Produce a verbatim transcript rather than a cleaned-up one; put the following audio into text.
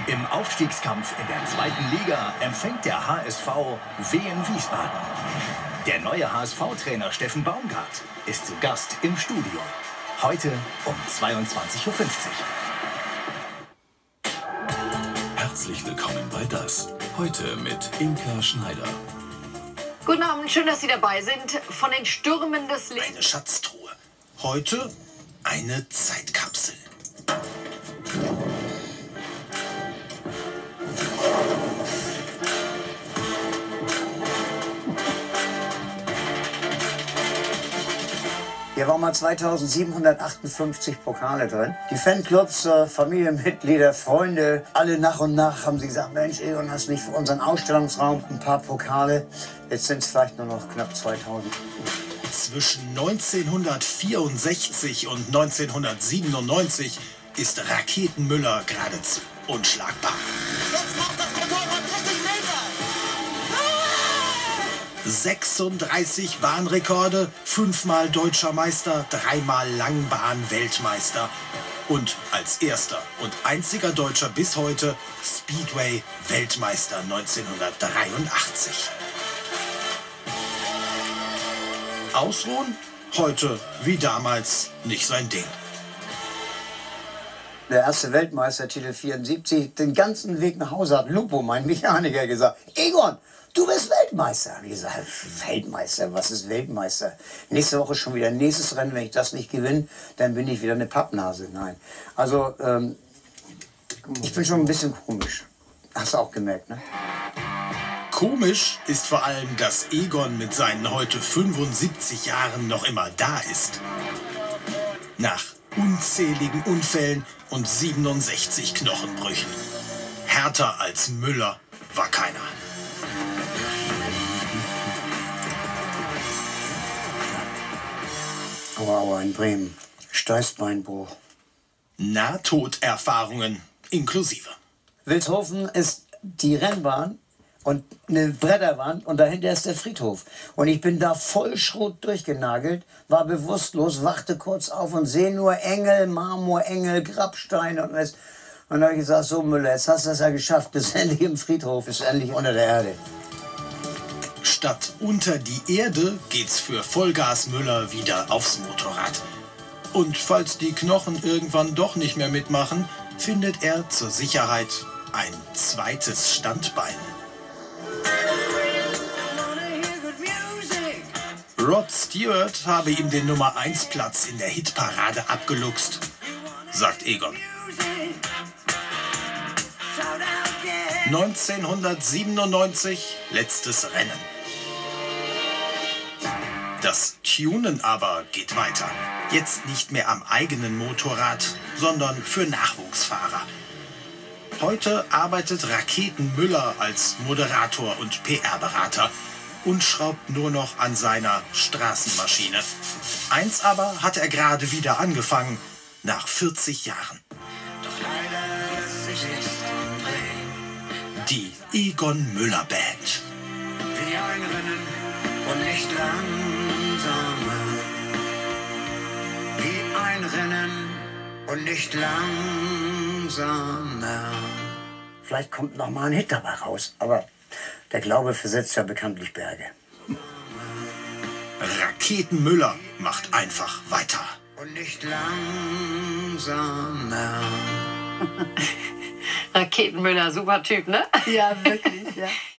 Im Aufstiegskampf in der zweiten Liga empfängt der H S V Wien Wiesbaden. Der neue H S V-Trainer Steffen Baumgart ist zu Gast im Studio. Heute um zweiundzwanzig Uhr fünfzig. Herzlich willkommen bei Das. Heute mit Inka Schneider. Guten Abend, schön, dass Sie dabei sind. Von den Stürmen des Lebens. Eine Schatztruhe. Heute eine Zeitkapsel. Hier waren mal zweitausendsiebenhundertachtundfünfzig Pokale drin. Die Fanclubs, äh, Familienmitglieder, Freunde, alle nach und nach haben sie gesagt, Mensch, Egon, hast nicht für unseren Ausstellungsraum ein paar Pokale? Jetzt sind es vielleicht nur noch knapp zweitausend. Zwischen neunzehnhundertvierundsechzig und neunzehnhundertsiebenundneunzig ist Raketenmüller geradezu unschlagbar. Jetzt macht das Motorrad dreißig Meter! sechsunddreißig Bahnrekorde, fünfmal deutscher Meister, dreimal Langbahn-Weltmeister und als erster und einziger Deutscher bis heute Speedway-Weltmeister neunzehnhundertdreiundachtzig. Ausruhen? Heute wie damals nicht sein Ding. Der erste Weltmeistertitel vierundsiebzig, den ganzen Weg nach Hause hat Lupo, mein Mechaniker, gesagt, Egon, du bist Weltmeister. Ich gesagt, Weltmeister, was ist Weltmeister? Nächste Woche schon wieder nächstes Rennen, wenn ich das nicht gewinne, dann bin ich wieder eine Pappnase. Nein, also ähm, ich bin schon ein bisschen komisch. Hast du auch gemerkt, ne? Komisch ist vor allem, dass Egon mit seinen heute fünfundsiebzig Jahren noch immer da ist. Nach unzähligen Unfällen und siebenundsechzig Knochenbrüchen. Härter als Müller war keiner. Aua, aua, in Bremen. Steißbeinbruch. Nahtoderfahrungen inklusive. Wilshofen ist die Rennbahn und eine Bretterwand und dahinter ist der Friedhof. Und ich bin da voll Schrot durchgenagelt, war bewusstlos, wachte kurz auf und sehe nur Engel, Marmorengel, Grabsteine und alles. Und dann habe ich gesagt, so Müller, jetzt hast du es ja geschafft, bist endlich im Friedhof, bist endlich unter der Erde. Statt unter die Erde geht's für Vollgas Müller wieder aufs Motorrad. Und falls die Knochen irgendwann doch nicht mehr mitmachen, findet er zur Sicherheit ein zweites Standbein. Rod Stewart habe ihm den Nummer eins Platz in der Hitparade abgeluchst, sagt Egon. neunzehnhundertsiebenundneunzig, letztes Rennen. Das Tunen aber geht weiter. Jetzt nicht mehr am eigenen Motorrad, sondern für Nachwuchsfahrer. Heute arbeitet Raketenmüller als Moderator und P R-Berater und schraubt nur noch an seiner Straßenmaschine. Eins aber hat er gerade wieder angefangen, nach vierzig Jahren. Doch leider lässt sich nichts dran drehen. Die Egon Müller Band. Wie ein Rennen und nicht langsamer. Wie ein Rennen und nicht langsamer. Vielleicht kommt noch mal ein Hit dabei raus, aber der Glaube versetzt ja bekanntlich Berge. Raketenmüller macht einfach weiter. Und nicht langsamer. Raketenmüller, super Typ, ne? Ja, wirklich, ja.